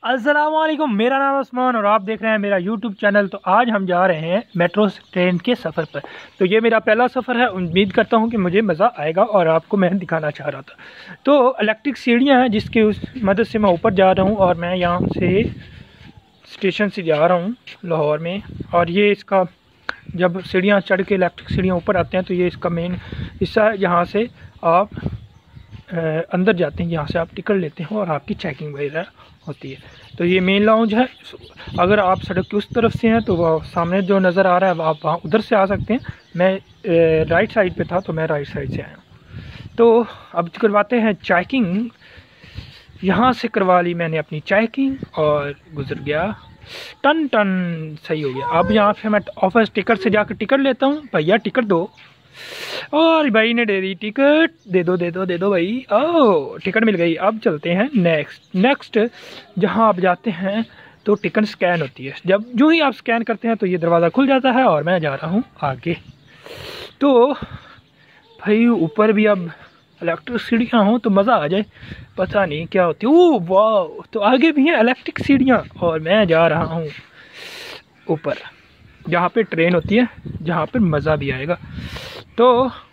अस्सलामुअलैकुम, मेरा नाम उस्मान और आप देख रहे हैं मेरा यूट्यूब चैनल। तो आज हम जा रहे हैं मेट्रो ट्रेन के सफ़र पर। तो ये मेरा पहला सफ़र है। उम्मीद करता हूँ कि मुझे मज़ा आएगा और आपको मैं दिखाना चाह रहा था। तो इलेक्ट्रिक सीढ़ियाँ हैं जिसकी उस मदद से मैं ऊपर जा रहा हूँ और मैं यहाँ से स्टेशन से जा रहा हूँ लाहौर में। और ये इसका जब सीढ़ियाँ चढ़ के इलेक्ट्रिक सीढ़ियाँ ऊपर आते हैं तो ये इसका मेन हिस्सा है। यहाँ से आप अंदर जाते हैं, यहाँ से आप टिकट लेते हैं और आपकी चेकिंग वगैरह होती है। तो ये मेन लाउंज है। अगर आप सड़क की उस तरफ से हैं तो वह सामने जो नज़र आ रहा है आप वहाँ उधर से आ सकते हैं। मैं राइट साइड पे था तो मैं राइट साइड से आया। तो अब करवाते हैं चेकिंग। यहाँ से करवा ली मैंने अपनी चेकिंग और गुजर गया, टन टन सही हो गया। अब यहाँ पे मैं ऑफिस टिकट से जाकर टिकट लेता हूँ। भैया टिकट दो। और भाई ने दे दी टिकट। दे दो भाई। ओह टिकट मिल गई। अब चलते हैं नेक्स्ट जहां आप जाते हैं तो टिकट स्कैन होती है। जब जो ही आप स्कैन करते हैं तो ये दरवाज़ा खुल जाता है और मैं जा रहा हूं आगे। तो भाई ऊपर भी अब इलेक्ट्रिक सीढ़ियाँ हों तो मज़ा आ जाए, पता नहीं क्या होती है। ओह वाह, तो आगे भी हैं इलेक्ट्रिक सीढ़ियाँ और मैं जा रहा हूँ ऊपर जहाँ पे ट्रेन होती है, जहाँ पे मज़ा भी आएगा। तो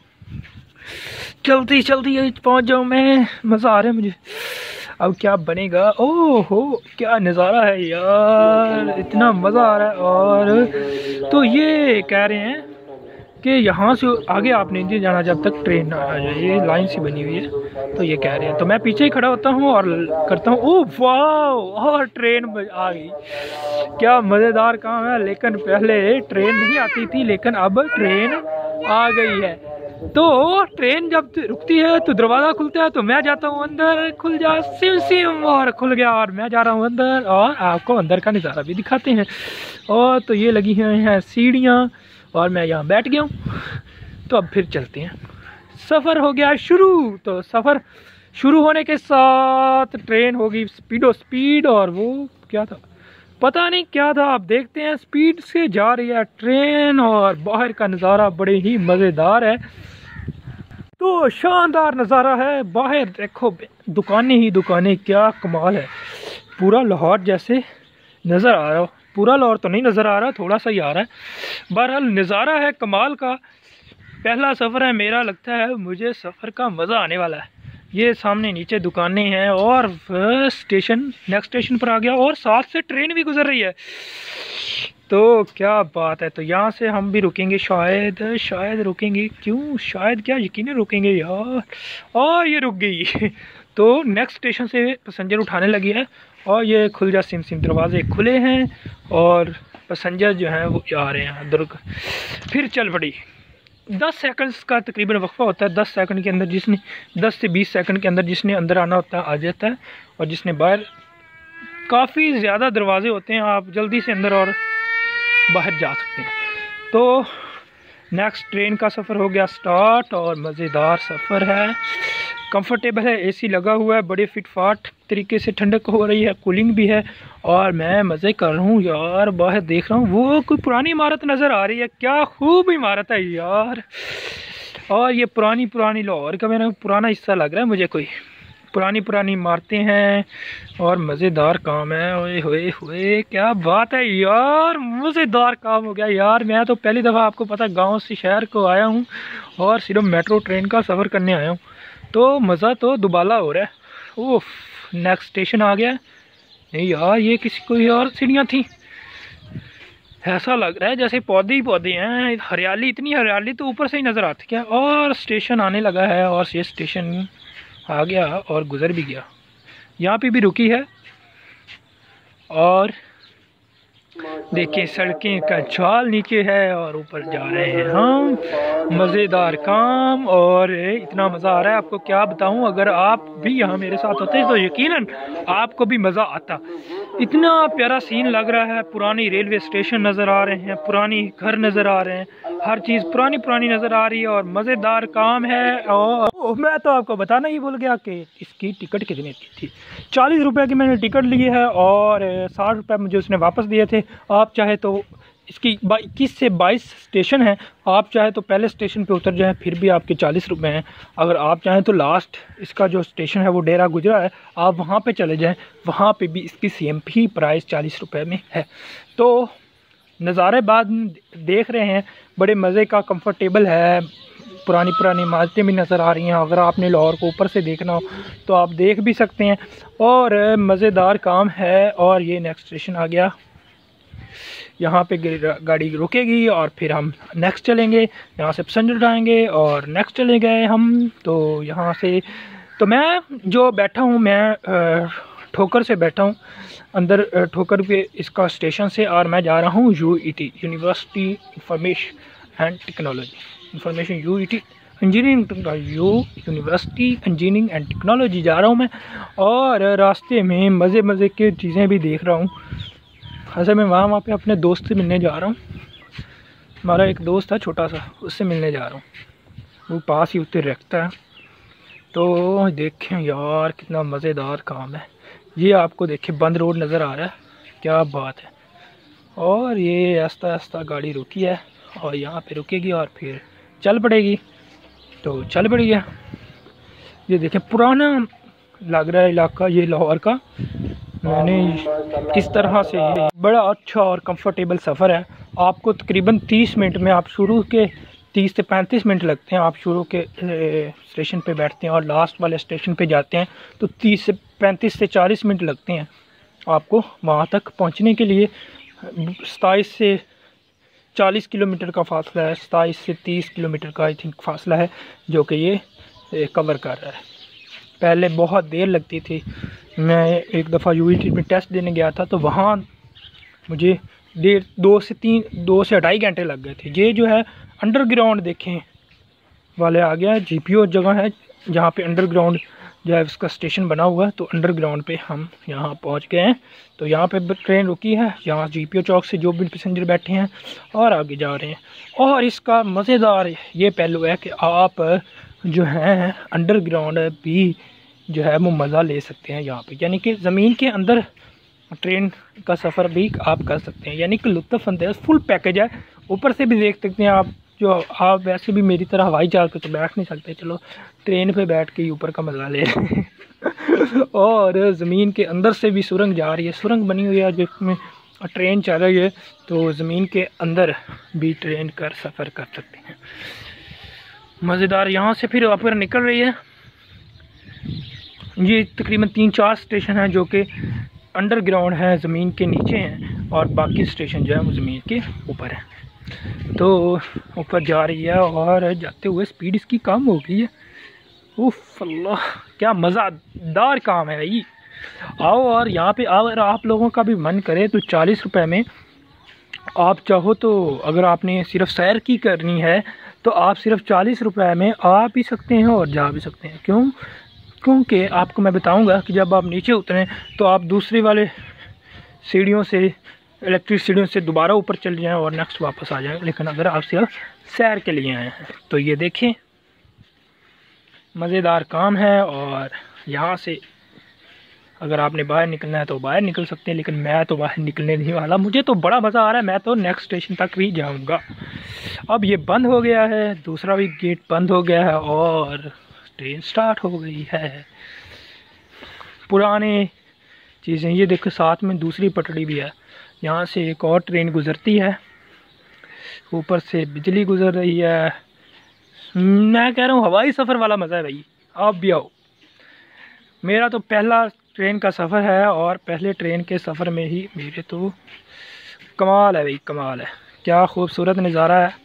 चलती पहुँच जाऊँ मैं। मज़ा आ रहा है मुझे। अब क्या बनेगा। ओह हो क्या नज़ारा है यार, इतना मज़ा आ रहा है। और तो ये कह रहे हैं कि यहाँ से आगे आप नहीं जाना जब तक ट्रेन ना आ जाए। ये लाइन सी बनी हुई है तो ये कह रहे हैं। तो मैं पीछे ही खड़ा होता हूँ और करता हूँ ओह वाह, और ट्रेन आ गई। क्या मज़ेदार काम है। लेकिन पहले ट्रेन नहीं आती थी, लेकिन अब ट्रेन आ गई है। तो ट्रेन जब रुकती है तो दरवाज़ा खुलता है तो मैं जाता हूँ अंदर। खुल जा सिम सिम, और खुल गया और मैं जा रहा हूँ अंदर और आपको अंदर का नज़ारा भी दिखाते हैं। और तो ये लगी हुई हैं सीढ़ियाँ और मैं यहाँ बैठ गया हूँ। तो अब फिर चलते हैं। सफ़र हो गया शुरू। तो सफ़र शुरू होने के साथ ट्रेन होगी स्पीड। और वो क्या था पता नहीं क्या था। आप देखते हैं स्पीड से जा रही है ट्रेन और बाहर का नज़ारा बड़े ही मज़ेदार है। तो शानदार नज़ारा है। बाहर देखो दुकानें ही दुकानें, क्या कमाल है। पूरा लाहौर जैसे नज़र आ रहा हो। पूरा लाहौर तो नहीं नज़र आ रहा, थोड़ा सा ही आ रहा है। बहरहाल नज़ारा है कमाल का। पहला सफ़र है मेरा, लगता है मुझे सफ़र का मज़ा आने वाला है। ये सामने नीचे दुकानें हैं और स्टेशन नेक्स्ट स्टेशन पर आ गया और साथ से ट्रेन भी गुजर रही है। तो क्या बात है। तो यहाँ से हम भी रुकेंगे, शायद रुकेंगे। क्यों शायद, क्या यकीन रुकेंगे यार। और ये रुक गई। तो नेक्स्ट स्टेशन से पैसेंजर उठाने लगी है और ये खुल जा सिम दरवाजे खुले हैं और पैसेंजर जो हैं वो आ रहे हैं अंदर। फिर चल पड़ी। 10 सेकंड्स का तकरीबन वक्फा होता है। 10 सेकंड के अंदर जिसने 10 से 20 सेकंड के अंदर जिसने अंदर आना होता है आ जाता है और जिसने बाहर, काफ़ी ज़्यादा दरवाजे होते हैं, आप जल्दी से अंदर और बाहर जा सकते हैं। तो नेक्स्ट ट्रेन का सफ़र हो गया स्टार्ट और मज़ेदार सफ़र है। कंफर्टेबल है, एसी लगा हुआ है, बड़े फिटफाट तरीके से ठंडक हो रही है, कूलिंग भी है और मैं मज़े कर रहा हूँ यार। बाहर देख रहा हूँ वो कोई पुरानी इमारत नज़र आ रही है। क्या खूब इमारत है यार। और ये पुरानी लाहौर का मेरा पुराना हिस्सा लग रहा है मुझे। कोई पुरानी इमारतें हैं और मज़ेदार काम है। ओए होए होए क्या बात है यार, मज़ेदार काम हो गया यार। मैं तो पहली दफ़ा आपको पता गाँव से शहर को आया हूँ और सिर्फ मेट्रो ट्रेन का सफ़र करने आया हूँ। तो मज़ा तो दुबाला हो रहा है। ओह नेक्स्ट स्टेशन आ गया। नहीं यार ये किसी कोई और सीढ़ियाँ थी। ऐसा लग रहा है जैसे पौधे ही पौधे हैं। हरियाली, इतनी हरियाली तो ऊपर से ही नज़र आती क्या। और स्टेशन आने लगा है और ये स्टेशन आ गया और गुज़र भी गया। यहाँ पे भी रुकी है और देखिए सड़कें का जाल नीचे है और ऊपर जा रहे हैं हम। मज़ेदार काम और इतना मज़ा आ रहा है आपको क्या बताऊं। अगर आप भी यहाँ मेरे साथ होते तो यकीनन आपको भी मज़ा आता। इतना प्यारा सीन लग रहा है। पुरानी रेलवे स्टेशन नज़र आ रहे हैं, पुरानी घर नज़र आ रहे हैं, हर चीज़ पुरानी नज़र आ रही है और मज़ेदार काम है। और मैं तो आपको बताना ही भूल गया कि इसकी टिकट कितनी की थी। 40 रुपये की मैंने टिकट ली है और 60 रुपये मुझे उसने वापस दिए थे। आप चाहे तो इसकी 21 से 22 स्टेशन हैं। आप चाहे तो पहले स्टेशन पे उतर जाएं, फिर भी आपके 40 रुपये हैं। अगर आप चाहें तो लास्ट इसका जो स्टेशन है वो डेरा गुजरा है, आप वहाँ पे चले जाएं, वहाँ पे भी इसकी सेम ही प्राइस 40 रुपये में है। तो नज़ारे बाद देख रहे हैं, बड़े मज़े का, कंफर्टेबल है, पुरानी पुरानी इमारतें भी नज़र आ रही हैं। अगर आपने लाहौर को ऊपर से देखना हो तो आप देख भी सकते हैं, और मज़ेदार काम है। और ये नेक्स्ट स्टेशन आ गया, यहाँ पे गाड़ी रुकेगी और फिर हम नेक्स्ट चलेंगे। यहाँ से पैसेंजर उठाएंगे और नेक्स्ट चले गए हम। तो यहाँ से तो मैं जो बैठा हूँ, मैं ठोकर से बैठा हूँ अंदर, ठोकर पे इसका स्टेशन से, और मैं जा रहा हूँ UET, university information and technology, information UET engineering, university engineering and technology जा रहा हूँ मैं। और रास्ते में मज़े मज़े की चीज़ें भी देख रहा हूँ। ऐसे मैं वहाँ पे अपने दोस्त से मिलने जा रहा हूँ। हमारा एक दोस्त है छोटा सा, उससे मिलने जा रहा हूँ, वो पास ही उतर रखता है। तो देखें यार कितना मज़ेदार काम है। ये आपको देखें बंद रोड नज़र आ रहा है, क्या बात है। और ये आस्ता आस्ता गाड़ी रुकी है और यहाँ पे रुकेगी और फिर चल पड़ेगी। तो चल पड़ी है। ये देखें पुराना लग रहा है इलाका ये लाहौर का। मैंने किस तरह से, बड़ा अच्छा और कंफर्टेबल सफ़र है। आपको तकरीबन 30 मिनट में, आप शुरू के 30 से 35 मिनट लगते हैं। आप शुरू के स्टेशन पे बैठते हैं और लास्ट वाले स्टेशन पे जाते हैं तो 30 से 35 से 40 मिनट लगते हैं आपको वहाँ तक पहुँचने के लिए। 27 से 40 किलोमीटर का फासला है, 27 से 30 किलोमीटर का आई थिंक फासला है जो कि ये कवर कर रहा है। पहले बहुत देर लगती थी। मैं एक दफ़ा UET में टेस्ट देने गया था तो वहाँ मुझे 2 से 2.5 घंटे लग गए थे। ये जो है अंडरग्राउंड देखें वाले आ गया, GPO जगह है जहाँ पे अंडरग्राउंड जो है उसका स्टेशन बना हुआ है। तो अंडरग्राउंड पे हम यहाँ पहुँच गए हैं। तो यहाँ पे ट्रेन रुकी है, यहाँ GPO चौक से जो भी पैसेंजर बैठे हैं और आगे जा रहे हैं। और इसका मज़ेदार ये पहलू है कि आप जो है अंडरग्राउंड भी जो है वो मज़ा ले सकते हैं यहाँ पे, यानी कि ज़मीन के अंदर ट्रेन का सफ़र भी आप कर सकते हैं, यानी कि लुत्फ़अंदाज़ फुल पैकेज है। ऊपर से भी देख सकते हैं आप, जो आप वैसे भी मेरी तरह हवाई जहाज़ पे तो बैठ नहीं सकते, चलो ट्रेन पे बैठ के ऊपर का मज़ा ले रहे हैं। और ज़मीन के अंदर से भी सुरंग जा रही है, सुरंग बनी हुई है जिसमें ट्रेन चल रही है। तो ज़मीन के अंदर भी ट्रेन कर सफ़र कर सकते हैं, मज़ेदार। यहाँ से फिर ऊपर निकल रही है। ये तकरीबन 3-4 स्टेशन हैं जो कि अंडरग्राउंड है, ज़मीन के नीचे हैं, और बाकी स्टेशन जो है वो ज़मीन के ऊपर है। तो ऊपर जा रही है और जाते हुए स्पीड इसकी कम हो गई है। उफ़ अल्लाह, क्या मज़ेदार काम है भाई। आओ, और यहाँ पे अगर आप लोगों का भी मन करे तो 40 रुपये में आप चाहो तो, अगर आपने सिर्फ सैर की करनी है तो आप सिर्फ 40 रुपये में आ भी सकते हैं और जा भी सकते हैं। क्योंकि आपको मैं बताऊंगा कि जब आप नीचे उतरें तो आप दूसरे वाले सीढ़ियों से, इलेक्ट्रिक सीढ़ियों से दोबारा ऊपर चले जाएं और नेक्स्ट वापस आ जाएं। लेकिन अगर आप सिर्फ सैर के लिए आए हैं तो ये देखें मज़ेदार काम है। और यहाँ से अगर आपने बाहर निकलना है तो बाहर निकल सकते हैं, लेकिन मैं तो बाहर निकलने नहीं वाला। मुझे तो बड़ा मज़ा आ रहा है, मैं तो नेक्स्ट स्टेशन तक भी जाऊँगा। अब ये बंद हो गया है, दूसरा भी गेट बंद हो गया है और ट्रेन स्टार्ट हो गई है। पुराने चीज़ें, ये देखो साथ में दूसरी पटड़ी भी है, यहाँ से एक और ट्रेन गुज़रती है, ऊपर से बिजली गुज़र रही है। मैं कह रहा हूँ हवाई सफ़र वाला मज़ा है भाई, आप भी आओ। मेरा तो पहला ट्रेन का सफ़र है और पहले ट्रेन के सफ़र में ही मेरे तो कमाल है भाई, कमाल है। क्या खूबसूरत नज़ारा है,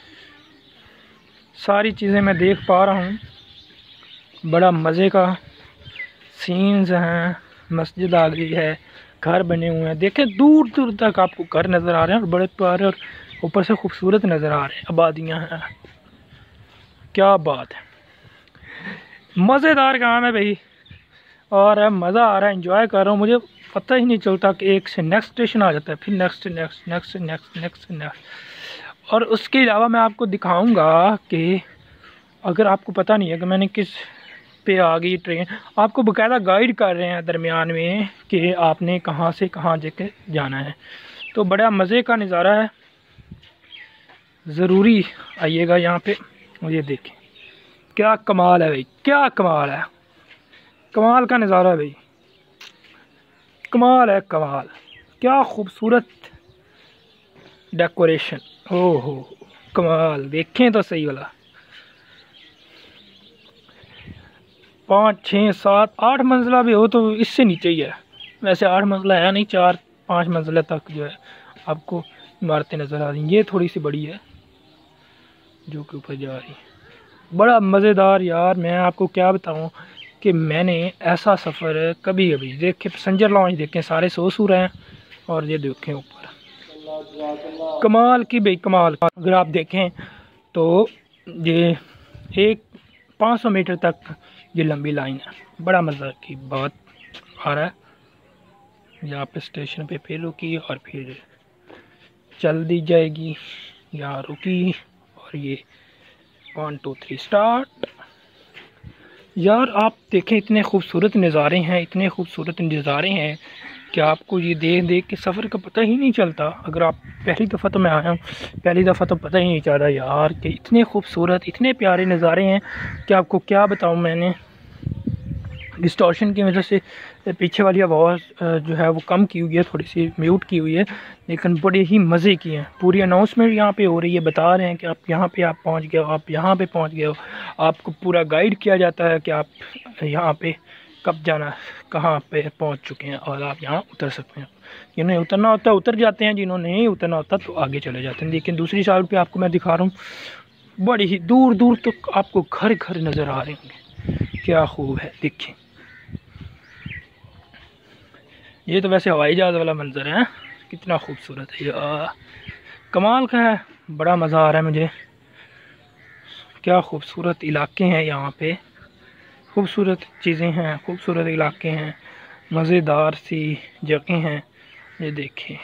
सारी चीज़ें मैं देख पा रहा हूँ, बड़ा मज़े का सीन्स हैं। मस्जिद आ गई है, घर बने हुए हैं, देखें दूर दूर तक आपको घर नज़र आ रहे हैं और बड़े प्यारे और ऊपर से खूबसूरत नज़र आ रहे हैं, आबादियाँ हैं। क्या बात है, मज़ेदार काम है भाई। और मज़ा आ रहा है, एंजॉय कर रहा हूँ। मुझे पता ही नहीं चलता कि एक से नेक्स्ट स्टेशन आ जाता है, फिर next next next next next next. और उसके अलावा मैं आपको दिखाऊंगा कि अगर आपको पता नहीं है कि मैंने किस पे आ गई ट्रेन, आपको बाकायदा गाइड कर रहे हैं दरमियान में कि आपने कहाँ से कहाँ जाके जाना है। तो बड़ा मज़े का नज़ारा है। ज़रूरी आइएगा यहाँ पे। और ये देखें क्या कमाल है भाई, क्या कमाल है, कमाल का नज़ारा है भाई, कमाल है कमाल। क्या खूबसूरत डेकोरेशन, ओहो कमाल। देखें तो सही वाला 5 6 7 8 मंजिला भी हो तो इससे नीचे ही है। वैसे 8 मंजिला है नहीं, 4 5 मंजिला तक जो है आपको इमारतें नज़र आ रही। ये थोड़ी सी बड़ी है जो कि ऊपर जा रही है। बड़ा मज़ेदार यार, मैं आपको क्या बताऊं कि मैंने ऐसा सफ़र कभी कभी देखे। पैसेंजर लॉन्च देखें, सारे सो रहे हैं और ये देखें ऊपर कमाल की भाई कमाल। अगर आप देखें तो ये 500 मीटर तक ये लंबी लाइन है। बड़ा मज़ा की बात आ रहा है। यहाँ पे स्टेशन पे फिर रुकी और फिर चल दी जाएगी, यहाँ रुकी और ये 1 2 3 स्टार्ट। यार आप देखें इतने खूबसूरत नज़ारे हैं, इतने खूबसूरत नज़ारे हैं कि आपको ये देख देख के सफ़र का पता ही नहीं चलता। अगर आप पहली दफ़ा तो मैं आया हूँ, पहली दफ़ा तो पता ही नहीं चल रहा यार कि इतने खूबसूरत इतने प्यारे नज़ारे हैं कि आपको क्या बताऊँ। मैंने डिस्टॉर्शन की वजह से पीछे वाली आवाज़ जो है वो कम की हुई है, थोड़ी सी म्यूट की हुई है, लेकिन बड़े ही मज़े की हैं। पूरी अनाउंसमेंट यहाँ पे हो रही है, बता रहे हैं कि आप यहाँ पे आप पहुँच गए हो, आप यहाँ पे पहुँच गए हो। आपको पूरा गाइड किया जाता है कि आप यहाँ पे कब जाना, कहाँ पे पहुँच चुके हैं और आप यहाँ उतर सकते हैं। जिन्हें उतरना होता है उतर जाते हैं, जिन्होंने नहीं उतरना होता तो आगे चले जाते हैं। लेकिन दूसरी साइड पर आपको मैं दिखा रहा हूँ, बड़ी ही दूर दूर तक आपको घर घर नज़र आ रहे होंगे। क्या खूब है, देखें। ये तो वैसे हवाई जहाज़ वाला मंजर है, कितना खूबसूरत है यार, कमाल का है। बड़ा मज़ा आ रहा है मुझे। क्या खूबसूरत इलाके हैं यहाँ पे, खूबसूरत चीज़ें हैं, खूबसूरत इलाके हैं, मज़ेदार सी जगह हैं। ये देखें,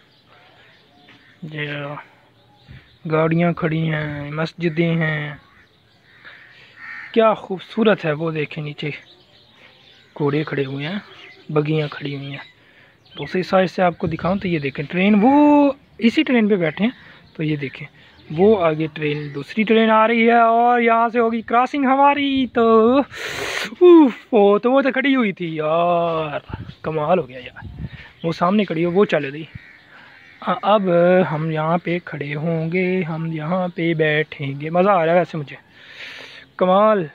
ये गाड़ियाँ खड़ी हैं, मस्जिदें हैं, क्या खूबसूरत है। वो देखें नीचे घोड़े खड़े हुए हैं, बगियाँ खड़ी हुई हैं। दूसरी साइड से आपको दिखाऊं तो ये देखें ट्रेन, वो इसी ट्रेन पे बैठे हैं। तो ये देखें वो आगे ट्रेन, दूसरी ट्रेन आ रही है और यहाँ से होगी क्रॉसिंग हमारी। तो वो तो खड़ी हुई थी यार, कमाल हो गया यार। वो सामने खड़ी हो, वो चल रही। अब हम यहाँ पे खड़े होंगे, हम यहाँ पे बैठेंगे। मज़ा आ रहा है वैसे मुझे, कमाल।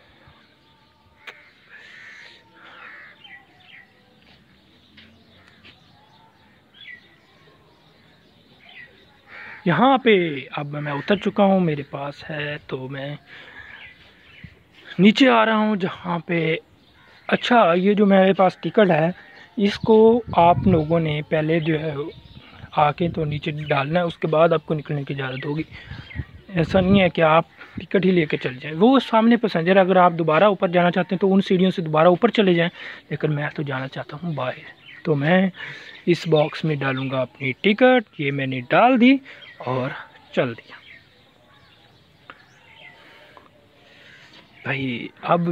यहाँ पे अब मैं उतर चुका हूँ, मेरे पास है, तो मैं नीचे आ रहा हूँ जहाँ पे। अच्छा, ये जो मेरे पास टिकट है इसको आप लोगों ने पहले जो है आके तो नीचे डालना है, उसके बाद आपको निकलने की इजाज़त होगी। ऐसा नहीं है कि आप टिकट ही लेके चल जाएं। वो सामने पैसेंजर, अगर आप दोबारा ऊपर जाना चाहते हैं तो उन सीढ़ियों से दोबारा ऊपर चले जाएं, लेकिन मैं तो जाना चाहता हूँ बाहर। तो मैं इस बॉक्स में डालूँगा अपनी टिकट। ये मैंने डाल दी और चल दिया भाई।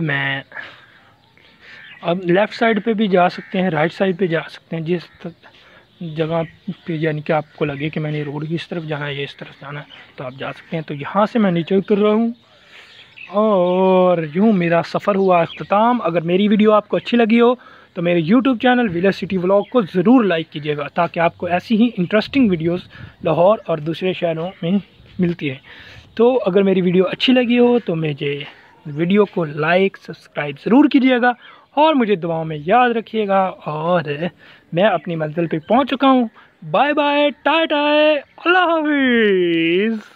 अब लेफ़्ट साइड पे भी जा सकते हैं, राइट साइड पे जा सकते हैं, जिस जगह पे यानी कि आपको लगे कि मैंने रोड की इस तरफ जाना है या इस तरफ जाना है तो आप जा सकते हैं। तो यहाँ से मैं नीचे उतर रहा हूँ और यूँ मेरा सफ़र हुआ अख्ताम। अगर मेरी वीडियो आपको अच्छी लगी हो तो मेरे YouTube channel village city vlog को ज़रूर लाइक कीजिएगा, ताकि आपको ऐसी ही इंटरेस्टिंग वीडियोस लाहौर और दूसरे शहरों में मिलती है। तो अगर मेरी वीडियो अच्छी लगी हो तो मुझे वीडियो को लाइक सब्सक्राइब ज़रूर कीजिएगा और मुझे दुआओं में याद रखिएगा। और मैं अपनी मंजिल पे पहुंच चुका हूं। बाय बाय, टाटा, अल्लाह हाफिज़।